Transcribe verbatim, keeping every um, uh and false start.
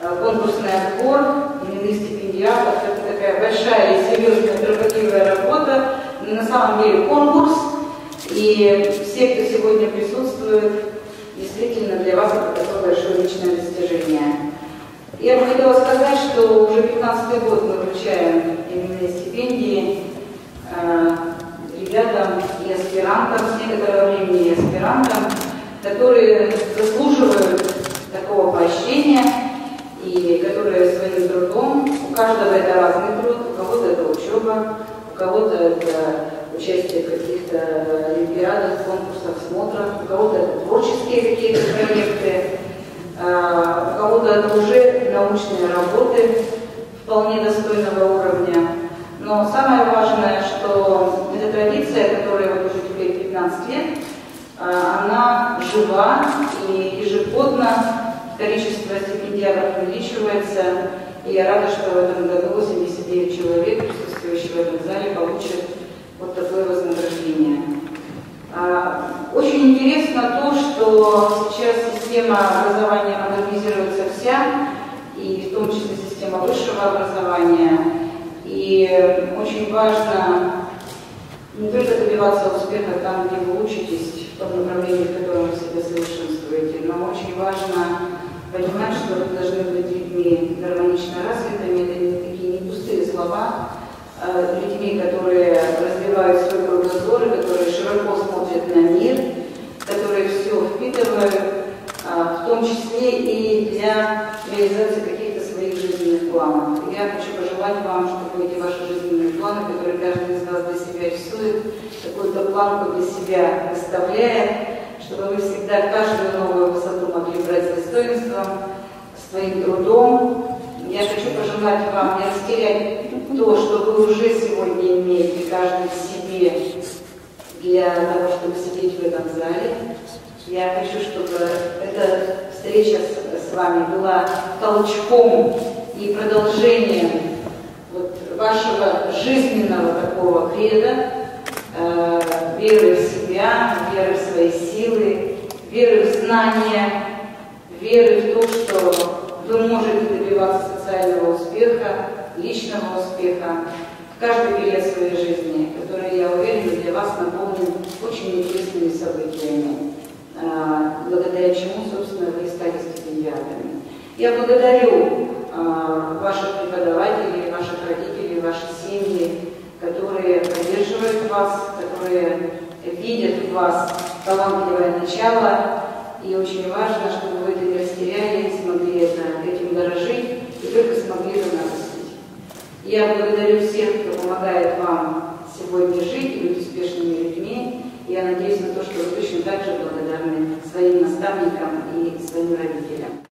конкурсный отбор именных стипендиатов. Это такая большая и серьезная кропотливая работа. На самом деле конкурс. И все, кто сегодня присутствует, действительно для вас это такое большое личное достижение. Я бы хотела сказать, что уже пятнадцатый год мы вручаем именные стипендии э, ребятам и аспирантам, с некоторого времени и аспирантам, которые заслуживают такого поощрения и которые своим трудом, у каждого это разный труд, у кого-то это учеба, у кого-то это участие в каких-то олимпиадах, конкурсах, смотрах, у кого-то это творческие какие-то проекты, у кого-то это уже научные работы вполне достойного уровня. Но самое важное, что эта традиция, которая вот уже теперь пятнадцать лет, она жива, и ежегодно количество стипендиатов увеличивается. И я рада, что в этом году восемьдесят девять человек, присутствующих в этом зале, получат вот такое вознаграждение. Очень интересно то, что сейчас система образования модернизируется вся, и в том числе система высшего образования. И очень важно не только добиваться успеха там, где вы учитесь, в том направлении, в котором вы себя совершенствуете, но очень важно понимать, что вы должны быть людьми гармонично развитыми, это не такие не пустые слова, а людьми, которые развивают свой кругозор, которые широко смотрят на мир, которые все впитывают, в том числе и для реализации каких-то своих жизненных планов. И я хочу пожелать вам, чтобы эти ваши жизненные планы, которые каждый из вас для себя рисует, какую-то планку для себя выставляет, чтобы вы всегда каждую новую высоту могли брать с достоинством, своим трудом. Я хочу пожелать вам не растерять то, что вы уже сегодня имеете, каждый в себе, для того, чтобы сидеть в этом зале. Я хочу, чтобы эта встреча с, с вами была толчком и продолжением вот вашего жизненного такого кредо, э, веры в себя, веры в свои силы, веры в знания, веры в то, что вы можете добиваться социального успеха, личного успеха в каждый период своей жизни, который, я уверена, для вас наполнен очень интересными событиями, благодаря чему, собственно, вы стали стипендиатами. Я благодарю ваших преподавателей, ваших родителей, ваши семьи, которые поддерживают вас, которые видят в вас талантливое начало. И очень важно, чтобы вы это не растеряли, смогли это, этим дорожить и только смогли это нарастить. Я благодарю всех, кто помогает вам сегодня жить и быть успешными людьми. Я надеюсь на то, что вы точно так же благодарны своим наставникам и своим родителям.